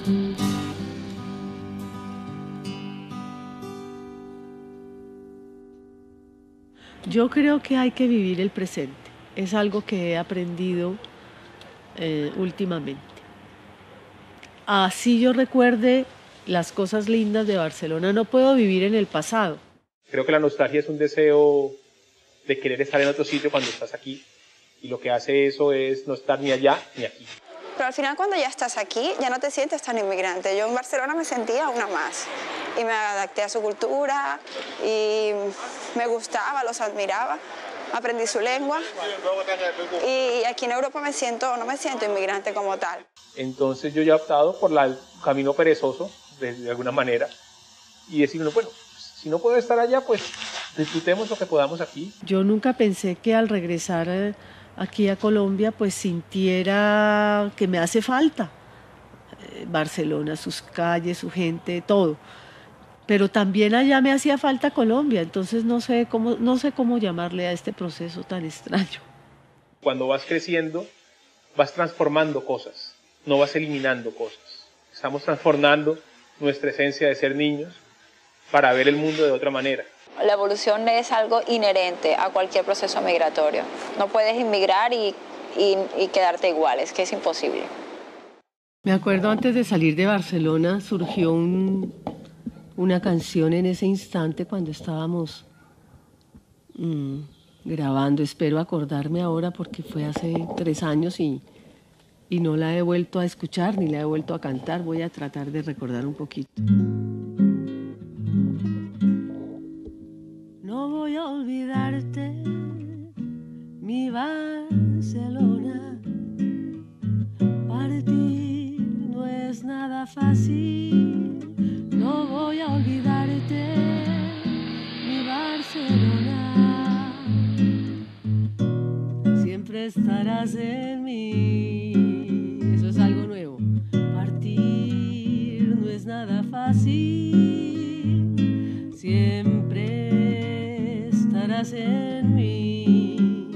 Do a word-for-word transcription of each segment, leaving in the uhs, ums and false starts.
Yo creo que hay que vivir el presente. Es algo que he aprendido eh, últimamente. Así yo recuerde las cosas lindas de Barcelona, no puedo vivir en el pasado. Creo que la nostalgia es un deseo de querer estar en otro sitio cuando estás aquí. Y lo que hace eso es no estar ni allá ni aquí. Pero al final, cuando ya estás aquí, ya no te sientes tan inmigrante. Yo en Barcelona me sentía una más. Y me adapté a su cultura y me gustaba, los admiraba. Aprendí su lengua. Y aquí en Europa me siento, no me siento inmigrante como tal. Entonces yo ya he optado por la, el camino perezoso, de, de alguna manera. Y decir, bueno, si no puedo estar allá, pues disfrutemos lo que podamos aquí. Yo nunca pensé que al regresar eh, aquí a Colombia, pues sintiera que me hace falta eh, Barcelona, sus calles, su gente, todo. Pero también allá me hacía falta Colombia, entonces no sé cómo, no sé cómo llamarle a este proceso tan extraño. Cuando vas creciendo, vas transformando cosas, no vas eliminando cosas. Estamos transformando nuestra esencia de ser niños para ver el mundo de otra manera. La evolución es algo inherente a cualquier proceso migratorio. No puedes inmigrar y, y, y quedarte igual, es que es imposible. Me acuerdo antes de salir de Barcelona surgió un, una canción en ese instante cuando estábamos mmm, grabando. Espero acordarme ahora porque fue hace tres años y, y no la he vuelto a escuchar ni la he vuelto a cantar. Voy a tratar de recordar un poquito. No voy a olvidarte, mi Barcelona. Partir no es nada fácil. No voy a olvidarte, mi Barcelona. Siempre estarás en mí. Eso es algo nuevo. Partir no es nada fácil. Siempre estarás en mí.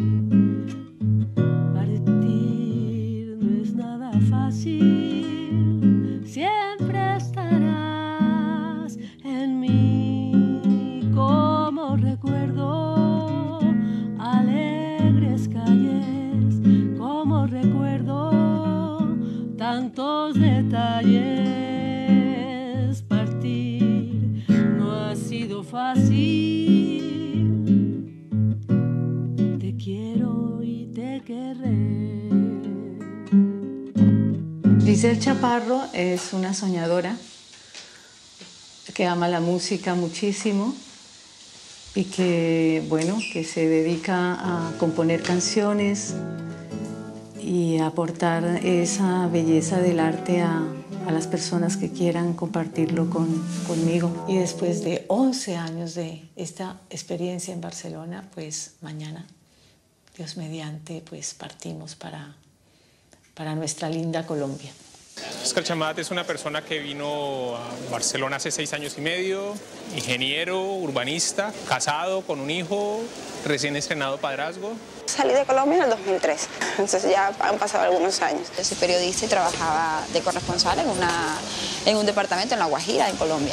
Partir no es nada fácil. Siempre estarás en mí. Como recuerdo alegres calles, como recuerdo tantos detalles. Partir no ha sido fácil. Te quiero y te querré. Giselle Chaparro es una soñadora que ama la música muchísimo y que, bueno, que se dedica a componer canciones y a aportar esa belleza del arte a, a las personas que quieran compartirlo con, conmigo. Y después de once años de esta experiencia en Barcelona, pues mañana, Dios mediante, pues partimos para, para nuestra linda Colombia. Oscar Chamat es una persona que vino a Barcelona hace seis años y medio, ingeniero, urbanista, casado, con un hijo, recién estrenado padrazgo. Salí de Colombia en el dos mil tres, entonces ya han pasado algunos años. Yo soy periodista y trabajaba de corresponsal en, una, en un departamento en La Guajira, en Colombia.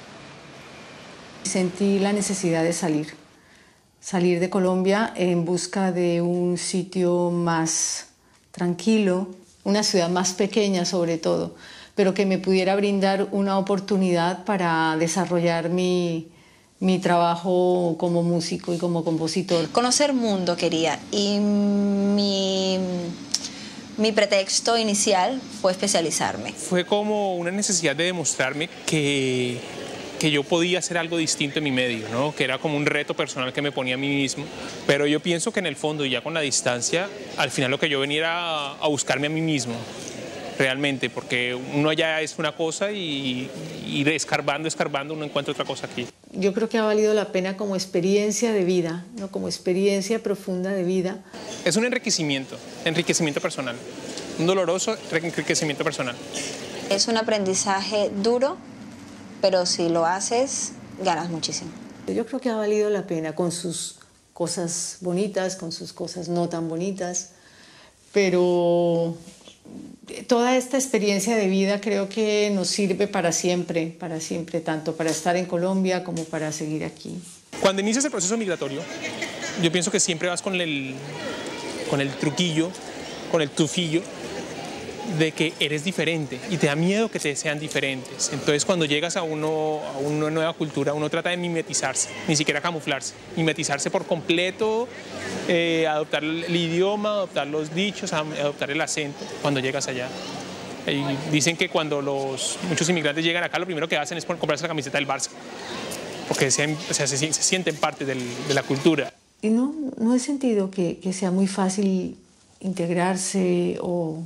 Sentí la necesidad de salir, salir de Colombia en busca de un sitio más tranquilo, una ciudad más pequeña sobre todo, pero que me pudiera brindar una oportunidad para desarrollar mi, mi trabajo como músico y como compositor. Conocer mundo quería y mi, mi pretexto inicial fue especializarme. Fue como una necesidad de demostrarme que, que yo podía hacer algo distinto en mi medio, ¿no? Que era como un reto personal que me ponía a mí mismo. Pero yo pienso que en el fondo, y ya con la distancia, al final lo que yo venía era a buscarme a mí mismo, realmente, porque uno ya es una cosa y ir escarbando, escarbando, uno encuentra otra cosa aquí. Yo creo que ha valido la pena como experiencia de vida, ¿no? Como experiencia profunda de vida. Es un enriquecimiento, enriquecimiento personal, un doloroso enriquecimiento personal. Es un aprendizaje duro, pero si lo haces, ganas muchísimo. Yo creo que ha valido la pena, con sus cosas bonitas, con sus cosas no tan bonitas, pero toda esta experiencia de vida creo que nos sirve para siempre, para siempre, tanto para estar en Colombia como para seguir aquí. Cuando inicias el proceso migratorio, yo pienso que siempre vas con el, con el truquillo, con el tufillo de que eres diferente y te da miedo que te sean diferentes. Entonces cuando llegas a, uno, a una nueva cultura, uno trata de mimetizarse, ni siquiera camuflarse, mimetizarse por completo, eh, adoptar el idioma, adoptar los dichos, adoptar el acento cuando llegas allá. Y dicen que cuando los, muchos inmigrantes llegan acá, lo primero que hacen es comprarse la camiseta del Barça, porque se, o sea, se, se sienten parte del, de la cultura. Y no, no he sentido que, que sea muy fácil integrarse o,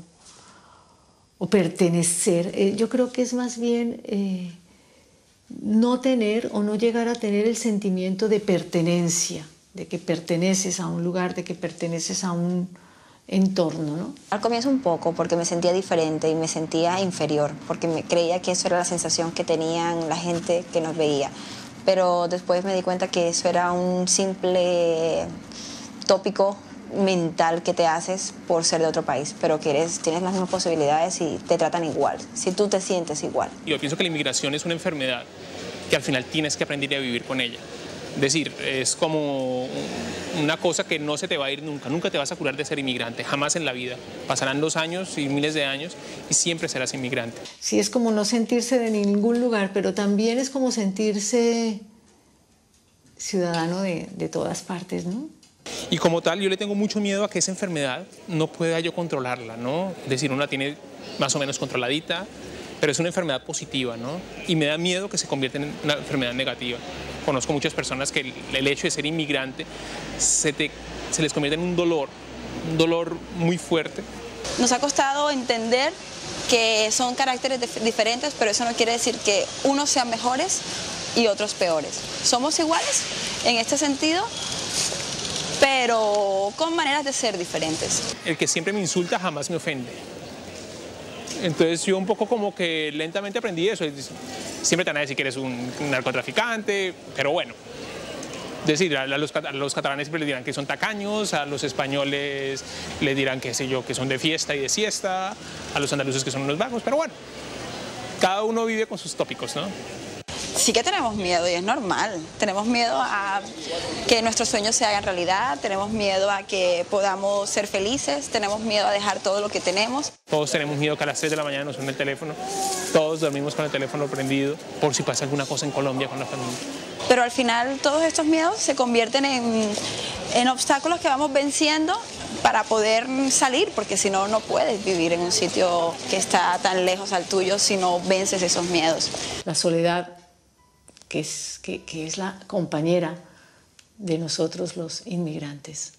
o pertenecer. Eh, yo creo que es más bien eh, no tener o no llegar a tener el sentimiento de pertenencia, de que perteneces a un lugar, de que perteneces a un entorno, ¿no? Al comienzo un poco, porque me sentía diferente y me sentía inferior, porque me creía que eso era la sensación que tenían la gente que nos veía. Pero después me di cuenta que eso era un simple tópico mental que te haces por ser de otro país, pero que eres, tienes las mismas posibilidades y te tratan igual, si tú te sientes igual. Yo pienso que la inmigración es una enfermedad que al final tienes que aprender a vivir con ella. Es decir, es como una cosa que no se te va a ir nunca, nunca te vas a curar de ser inmigrante, jamás en la vida. Pasarán los años y miles de años y siempre serás inmigrante. Sí, es como no sentirse de ningún lugar, pero también es como sentirse ciudadano de, de todas partes, ¿no? Y como tal, yo le tengo mucho miedo a que esa enfermedad no pueda yo controlarla, ¿no? Es decir, uno la tiene más o menos controladita, pero es una enfermedad positiva, ¿no? Y me da miedo que se convierta en una enfermedad negativa. Conozco muchas personas que el, el hecho de ser inmigrante se, te, se les convierte en un dolor, un dolor muy fuerte. Nos ha costado entender que son caracteres diferentes, pero eso no quiere decir que unos sean mejores y otros peores. Somos iguales en este sentido, pero con maneras de ser diferentes. El que siempre me insulta jamás me ofende. Entonces yo un poco como que lentamente aprendí eso. Siempre te van a decir que eres un narcotraficante, pero bueno. Es decir, a los, a los catalanes siempre les dirán que son tacaños, a los españoles les dirán que, sé yo, que son de fiesta y de siesta, a los andaluces que son unos vagos, pero bueno. Cada uno vive con sus tópicos, ¿no? Sí que tenemos miedo y es normal. Tenemos miedo a que nuestros sueños se hagan realidad, tenemos miedo a que podamos ser felices, tenemos miedo a dejar todo lo que tenemos. Todos tenemos miedo que a las tres de la mañana nos suene el teléfono, todos dormimos con el teléfono prendido por si pasa alguna cosa en Colombia con la familia. Pero al final todos estos miedos se convierten en, en obstáculos que vamos venciendo para poder salir, porque si no, no puedes vivir en un sitio que está tan lejos al tuyo si no vences esos miedos. La soledad, que es, que, que es la compañera de nosotros los inmigrantes.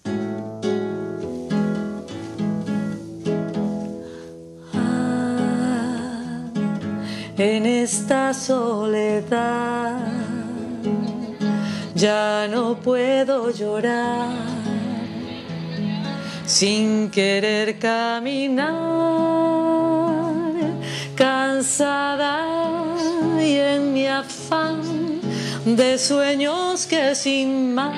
Ah, en esta soledad ya no puedo llorar sin querer caminar, cansada y en mi afán de sueños que sin más,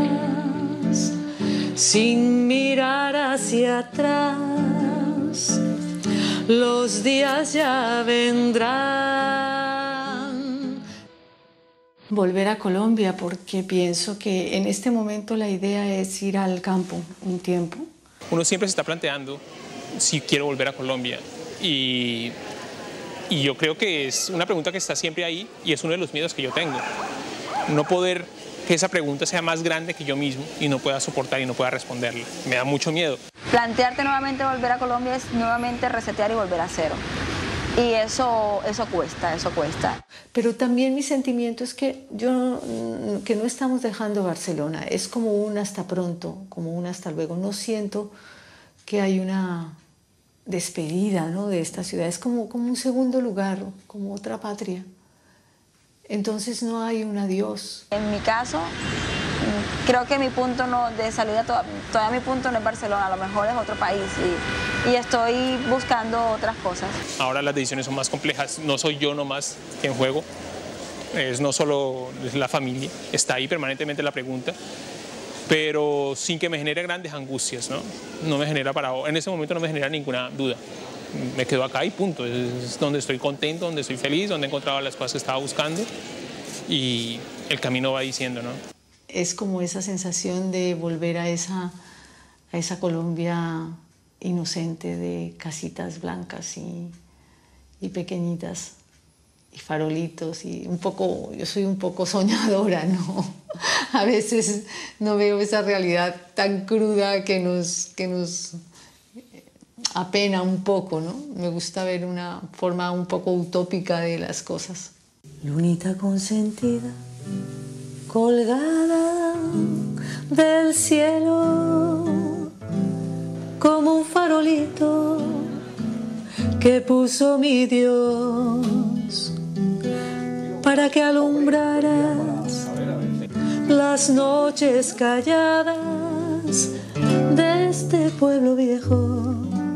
sin mirar hacia atrás, los días ya vendrán. Volver a Colombia porque pienso que en este momento la idea es ir al campo un tiempo. Uno siempre se está planteando si quiero volver a Colombia y... Y yo creo que es una pregunta que está siempre ahí y es uno de los miedos que yo tengo. No poder que esa pregunta sea más grande que yo mismo y no pueda soportar y no pueda responderla. Me da mucho miedo. Plantearte nuevamente volver a Colombia es nuevamente resetear y volver a cero. Y eso, eso cuesta, eso cuesta. Pero también mi sentimiento es que, yo, que no estamos dejando Barcelona. Es como un hasta pronto, como un hasta luego. No siento que hay una despedida, ¿no?, de esta ciudad. Es como, como un segundo lugar, como otra patria. Entonces no hay un adiós. En mi caso, creo que mi punto no, de salida, toda, todavía mi punto no es Barcelona, a lo mejor es otro país y, y estoy buscando otras cosas. Ahora las decisiones son más complejas, no soy yo nomás quien juego, es no solo la familia, está ahí permanentemente la pregunta, pero sin que me genere grandes angustias, ¿no? No me genera para, en ese momento no me genera ninguna duda. me quedo acá y punto. Es donde estoy contento, donde estoy feliz, donde he encontrado las cosas que estaba buscando y el camino va diciendo, ¿no? Es como esa sensación de volver a esa, a esa Colombia inocente de casitas blancas y, y pequeñitas y farolitos y un poco, yo soy un poco soñadora, ¿no? A veces no veo esa realidad tan cruda que nos, que nos apena un poco, ¿no? Me gusta ver una forma un poco utópica de las cosas. Lunita consentida, colgada del cielo, como un farolito que puso mi Dios para que alumbraras las noches calladas de este pueblo viejo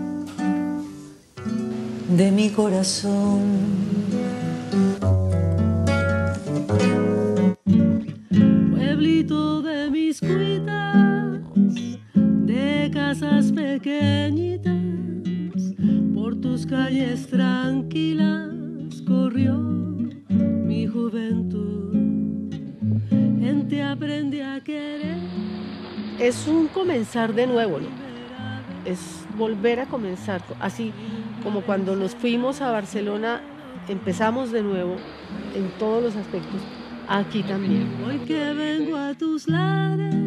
de mi corazón. Pueblito de mis cuitas, de casas pequeñitas, por tus calles tranquilas corrió mi juventud, en ti aprendí a querer. Es un comenzar de nuevo, ¿no? Es volver a comenzar, así como cuando nos fuimos a Barcelona, empezamos de nuevo en todos los aspectos, aquí también. Hoy que vengo a tus lares,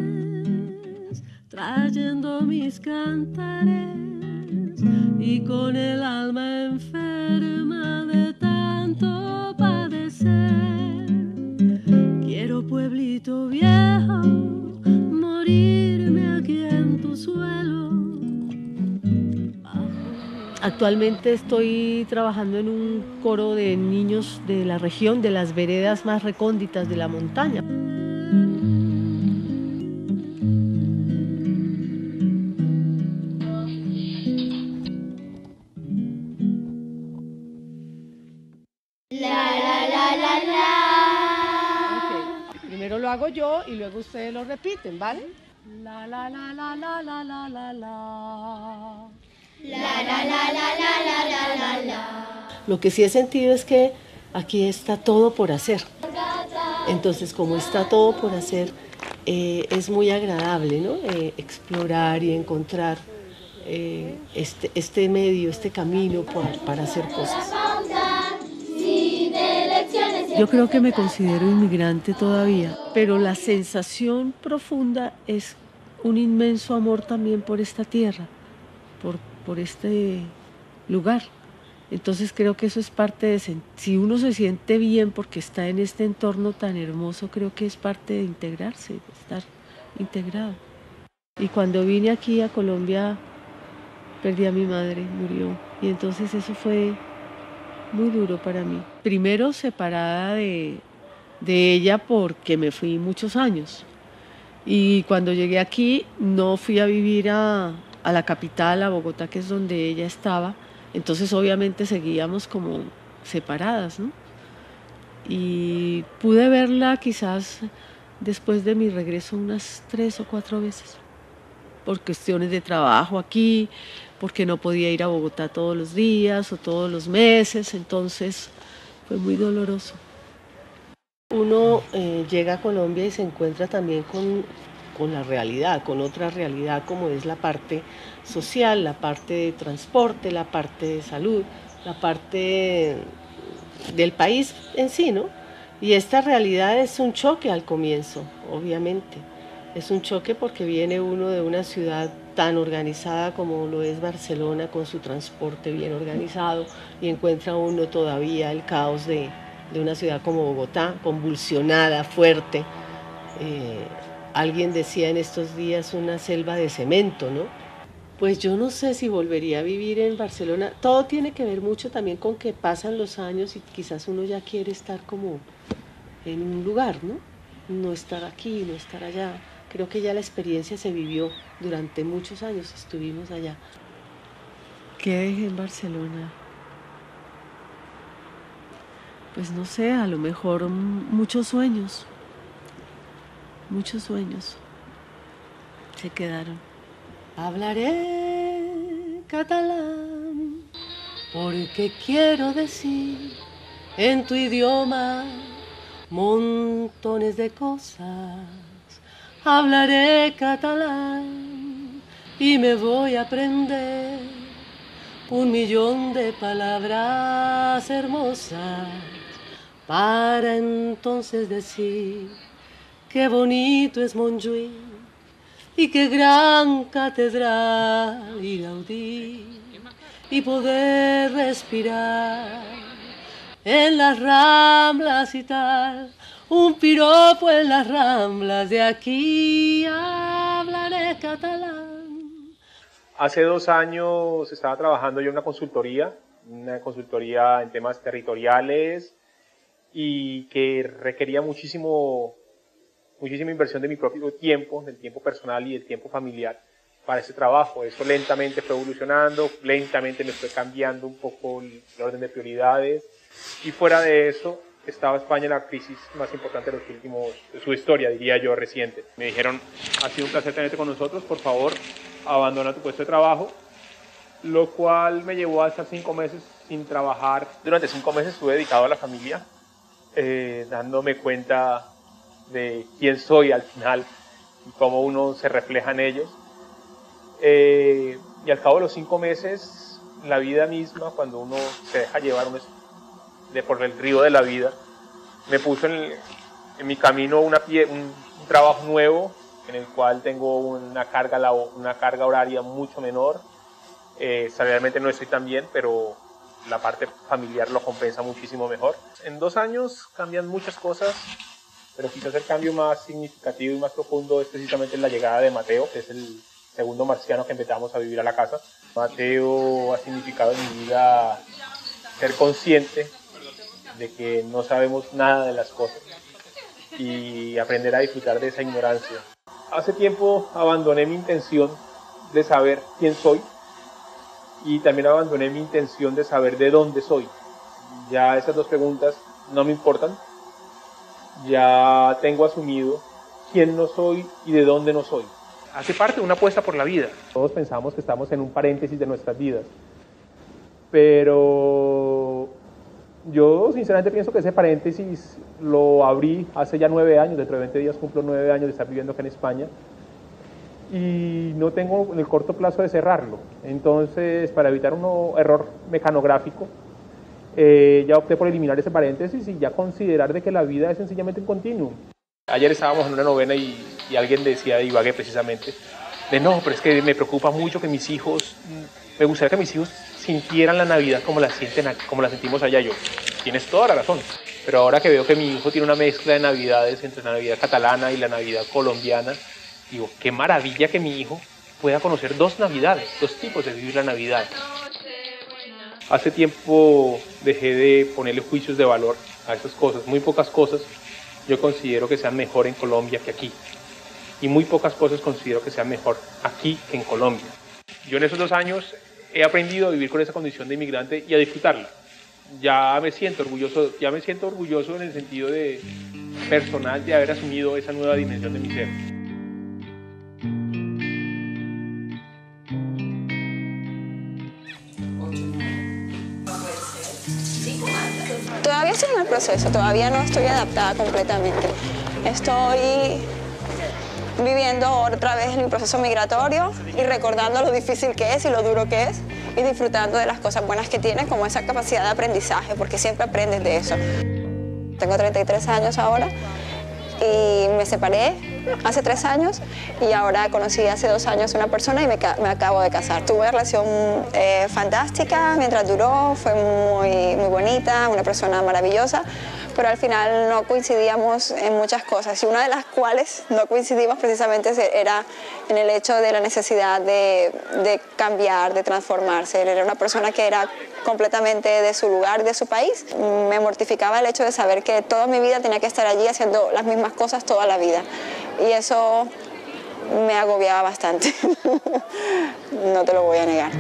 trayendo mis cantares, y con el alma enferma de tanto padecer, quiero pueblito viejo, morirme aquí en tu suelo. Actualmente estoy trabajando en un coro de niños de la región, de las veredas más recónditas de la montaña. Primero lo hago yo y luego ustedes lo repiten, ¿vale? La la la la la la la la la. La la la la la la la la la. Lo que sí he sentido es que aquí está todo por hacer. Entonces, como está todo por hacer, eh, es muy agradable, ¿no? Eh, explorar y encontrar eh, este, este medio, este camino para, para hacer cosas. Yo creo que me considero inmigrante todavía, pero la sensación profunda es un inmenso amor también por esta tierra, por, por este lugar. Entonces creo que eso es parte de... Si uno se siente bien porque está en este entorno tan hermoso, creo que es parte de integrarse, de estar integrado. Y cuando vine aquí a Colombia, perdí a mi madre, murió. Y entonces eso fue muy duro para mí. Primero separada de, de ella porque me fui muchos años. Y cuando llegué aquí no fui a vivir a, a la capital, a Bogotá, que es donde ella estaba. Entonces obviamente seguíamos como separadas, ¿no? Y pude verla quizás después de mi regreso unas tres o cuatro veces. Por cuestiones de trabajo aquí, porque no podía ir a Bogotá todos los días o todos los meses, entonces fue muy doloroso. Uno eh, llega a Colombia y se encuentra también con, con la realidad, con otra realidad como es la parte social, la parte de transporte, la parte de salud, la parte del país en sí, ¿no? Y esta realidad es un choque al comienzo, obviamente. Es un choque porque viene uno de una ciudad tan organizada como lo es Barcelona, con su transporte bien organizado, y encuentra uno todavía el caos de, de una ciudad como Bogotá, convulsionada, fuerte. Eh, alguien decía en estos días una selva de cemento, ¿no? Pues yo no sé si volvería a vivir en Barcelona. Todo tiene que ver mucho también con que pasan los años y quizás uno ya quiere estar como en un lugar, ¿no? No estar aquí, no estar allá. Creo que ya la experiencia se vivió durante muchos años, estuvimos allá. ¿Qué dejé en Barcelona? Pues no sé, a lo mejor muchos sueños, muchos sueños se quedaron. Hablaré catalán porque quiero decir en tu idioma montones de cosas. Hablaré catalán y me voy a aprender un millón de palabras hermosas para entonces decir qué bonito es Montjuïc y qué gran catedral y Gaudí, y poder respirar en las Ramblas y tal, un piropo en las Ramblas, de aquí hablaré catalán. Hace dos años estaba trabajando yo en una consultoría, una consultoría en temas territoriales y que requería muchísimo, muchísima inversión de mi propio tiempo, del tiempo personal y del tiempo familiar para ese trabajo. Eso lentamente fue evolucionando, lentamente me fue cambiando un poco el orden de prioridades y fuera de eso estaba España en la crisis más importante de los últimos, de su historia, diría yo, reciente. Me dijeron, ha sido un placer tenerte con nosotros, por favor, abandona tu puesto de trabajo, lo cual me llevó a estar cinco meses sin trabajar. Durante cinco meses estuve dedicado a la familia, eh, dándome cuenta de quién soy al final y cómo uno se refleja en ellos. Eh, y al cabo de los cinco meses, la vida misma, cuando uno se deja llevar uno de por el río de la vida, me puso en, el, en mi camino una pie, un, un trabajo nuevo en el cual tengo una carga, una carga horaria mucho menor. Eh, salarialmente no estoy tan bien, pero la parte familiar lo compensa muchísimo mejor. En dos años cambian muchas cosas, pero quizás el cambio más significativo y más profundo es precisamente la llegada de Mateo, que es el segundo marciano que empezamos a vivir a la casa. Mateo ha significado en mi vida ser consciente de que no sabemos nada de las cosas y aprender a disfrutar de esa ignorancia. Hace tiempo abandoné mi intención de saber quién soy y también abandoné mi intención de saber de dónde soy. Ya esas dos preguntas no me importan. Ya tengo asumido quién no soy y de dónde no soy. Hace parte de una apuesta por la vida. Todos pensamos que estamos en un paréntesis de nuestras vidas, pero yo sinceramente pienso que ese paréntesis lo abrí hace ya nueve años, dentro de veinte días cumplo nueve años de estar viviendo acá en España y no tengo en el corto plazo de cerrarlo. Entonces, para evitar un error mecanográfico, eh, ya opté por eliminar ese paréntesis y ya considerar de que la vida es sencillamente un continuum. Ayer estábamos en una novena y, y alguien decía de Ibagué precisamente, de no, pero es que me preocupa mucho que mis hijos, me gustaría que mis hijos sintieran la Navidad como la, sienten, como la sentimos allá. Yo, tienes toda la razón, pero ahora que veo que mi hijo tiene una mezcla de Navidades entre la Navidad catalana y la Navidad colombiana, digo, qué maravilla que mi hijo pueda conocer dos Navidades, dos tipos de vivir la Navidad. Hace tiempo dejé de ponerle juicios de valor a estas cosas, muy pocas cosas yo considero que sean mejor en Colombia que aquí. Y muy pocas cosas considero que sean mejor aquí que en Colombia. Yo en esos dos años he aprendido a vivir con esa condición de inmigrante y a disfrutarla. Ya me siento orgulloso, ya me siento orgulloso en el sentido de personal de haber asumido esa nueva dimensión de mi ser. Todavía estoy en el proceso, todavía no estoy adaptada completamente. Estoy viviendo otra vez el proceso migratorio y recordando lo difícil que es y lo duro que es y disfrutando de las cosas buenas que tiene, como esa capacidad de aprendizaje, porque siempre aprendes de eso. Tengo treinta y tres años ahora y me separé hace tres años y ahora conocí hace dos años una persona y me, me acabo de casar. Tuve una relación eh, fantástica mientras duró, fue muy, muy bonita, una persona maravillosa, pero al final no coincidíamos en muchas cosas y una de las cuales no coincidimos precisamente era en el hecho de la necesidad de, de cambiar, de transformarse. Él era una persona que era completamente de su lugar, de su país. Me mortificaba el hecho de saber que toda mi vida tenía que estar allí haciendo las mismas cosas toda la vida y eso me agobiaba bastante, no te lo voy a negar.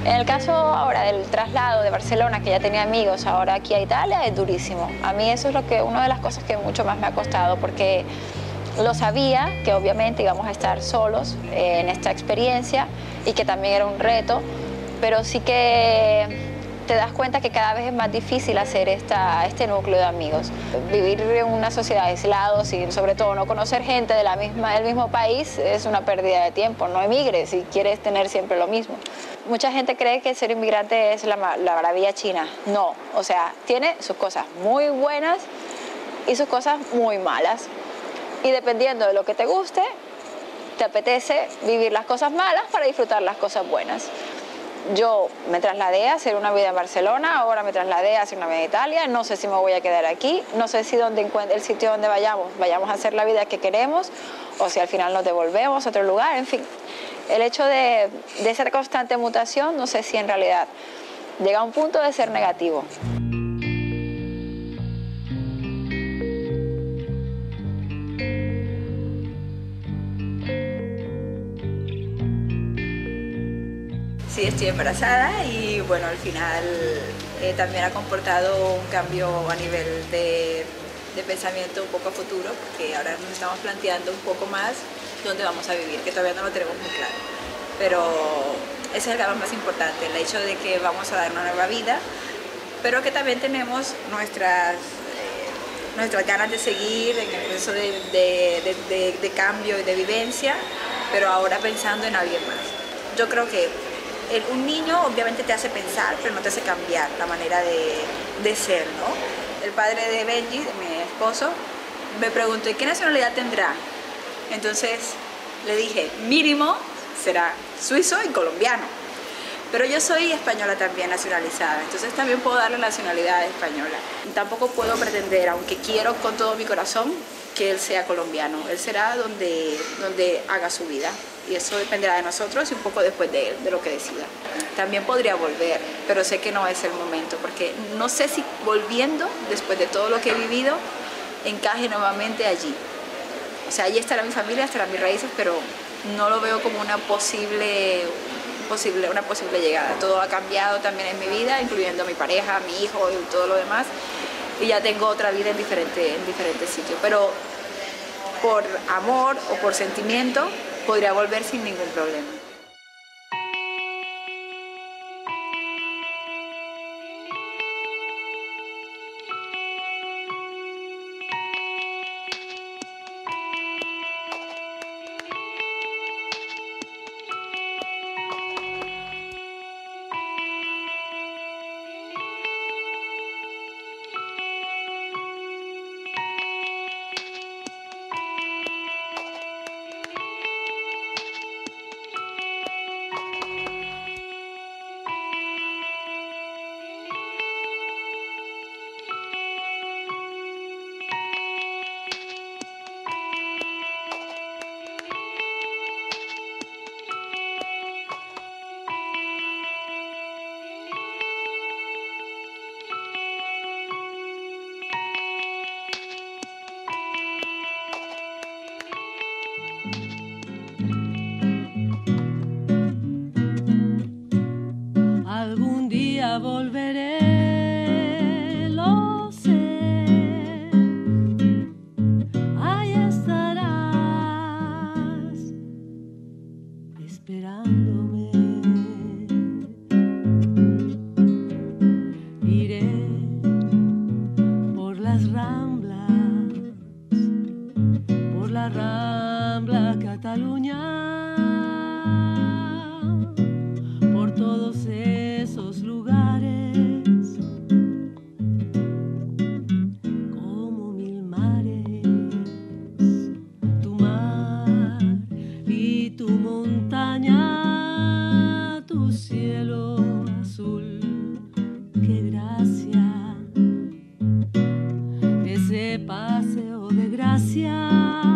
En el caso ahora del traslado de Barcelona, que ya tenía amigos ahora aquí a Italia, es durísimo. A mí eso es lo que, una de las cosas que mucho más me ha costado, porque lo sabía que obviamente íbamos a estar solos eh, en esta experiencia y que también era un reto, pero sí que te das cuenta que cada vez es más difícil hacer esta, este núcleo de amigos. Vivir en una sociedad aislados y sobre todo no conocer gente de la misma, del mismo país es una pérdida de tiempo. No emigres si quieres tener siempre lo mismo. Mucha gente cree que ser inmigrante es la, la maravilla china. No, o sea, tiene sus cosas muy buenas y sus cosas muy malas. Y dependiendo de lo que te guste, te apetece vivir las cosas malas para disfrutar las cosas buenas. Yo me trasladé a hacer una vida en Barcelona, ahora me trasladé a hacer una vida en Italia, no sé si me voy a quedar aquí, no sé si donde encuentre el sitio donde vayamos, vayamos a hacer la vida que queremos o si al final nos devolvemos a otro lugar, en fin. El hecho de, de esa constante mutación, no sé si en realidad llega a un punto de ser negativo. Sí, estoy embarazada y bueno, al final eh, también ha comportado un cambio a nivel de, de pensamiento un poco a futuro, porque ahora nos estamos planteando un poco más dónde vamos a vivir, que todavía no lo tenemos muy claro. Pero ese es el cambio más importante, el hecho de que vamos a dar una nueva vida, pero que también tenemos nuestras, eh, nuestras ganas de seguir en el proceso de, de, de, de, de cambio y de vivencia, pero ahora pensando en alguien más. Yo creo que El, un niño obviamente te hace pensar, pero no te hace cambiar la manera de, de ser, ¿no? El padre de Benji, de mi esposo, me preguntó, ¿y qué nacionalidad tendrá? Entonces le dije, mínimo será suizo y colombiano. Pero yo soy española también nacionalizada, entonces también puedo darle nacionalidad española. Tampoco puedo pretender, aunque quiero con todo mi corazón, que él sea colombiano. Él será donde, donde haga su vida. Y eso dependerá de nosotros y un poco después de él, de lo que decida. También podría volver, pero sé que no es el momento, porque no sé si volviendo, después de todo lo que he vivido, encaje nuevamente allí. O sea, allí estará mi familia, estarán mis raíces, pero no lo veo como una posible, posible, una posible llegada. Todo ha cambiado también en mi vida, incluyendo mi pareja, mi hijo y todo lo demás. Y ya tengo otra vida en diferente, en diferentes sitios. Pero por amor o por sentimiento, podría volver sin ningún problema. Algún día volveré, lo sé. Ahí estarás esperándome. Iré por las ramblas, por la Rambla Cataluña, por todos esos lugares, como mil mares, tu mar y tu montaña, tu cielo azul, qué gracia, ese paseo de gracia.